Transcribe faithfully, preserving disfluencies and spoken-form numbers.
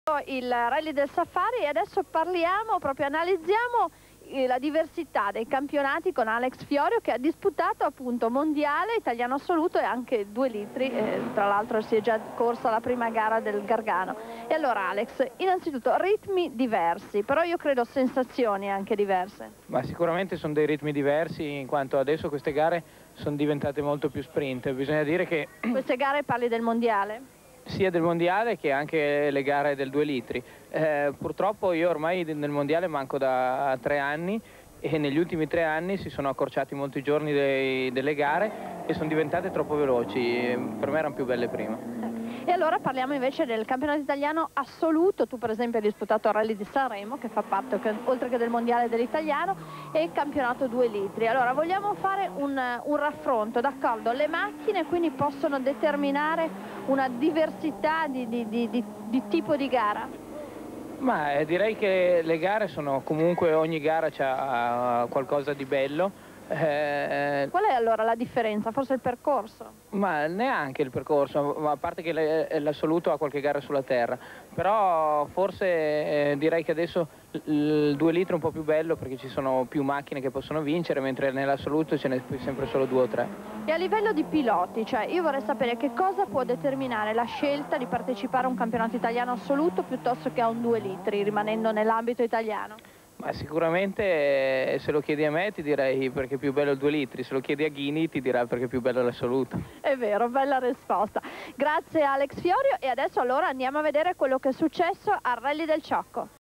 Il Rally del Safari e adesso parliamo, proprio analizziamo la diversità dei campionati con Alex Fiorio, che ha disputato appunto mondiale, italiano assoluto e anche due litri, eh, tra l'altro si è già corsa la prima gara del Gargano. E allora Alex, innanzitutto ritmi diversi, però io credo sensazioni anche diverse. Ma sicuramente sono dei ritmi diversi, in quanto adesso queste gare sono diventate molto più sprint. Bisogna dire che queste gare parli del mondiale? Sia del mondiale che anche le gare del due litri. Eh, purtroppo io ormai nel mondiale manco da tre anni e negli ultimi tre anni si sono accorciati molti giorni dei, delle gare e sono diventate troppo veloci. Per me erano più belle prima. E allora parliamo invece del campionato italiano assoluto. Tu per esempio hai disputato il Rally di Sanremo, che fa parte oltre che del mondiale dell'italiano, e il campionato due litri. Allora vogliamo fare un, un raffronto, d'accordo? Le macchine quindi possono determinare una diversità di, di, di, di, di tipo di gara? Ma eh, direi che le gare sono comunque, ogni gara ha qualcosa di bello. Eh, Qual è allora la differenza? Forse il percorso? Ma neanche il percorso, a parte che l'assoluto ha qualche gara sulla terra, però forse eh, direi che adesso il due litri è un po' più bello perché ci sono più macchine che possono vincere, mentre nell'assoluto ce n'è sempre solo due o tre. E a livello di piloti, cioè io vorrei sapere che cosa può determinare la scelta di partecipare a un campionato italiano assoluto piuttosto che a un due litri, rimanendo nell'ambito italiano? Ma sicuramente se lo chiedi a me ti direi perché è più bello il due litri, se lo chiedi a Ghini ti dirà perché è più bello l'assoluto. È vero, bella risposta. Grazie Alex Fiorio, e adesso allora andiamo a vedere quello che è successo al Rally del Ciocco.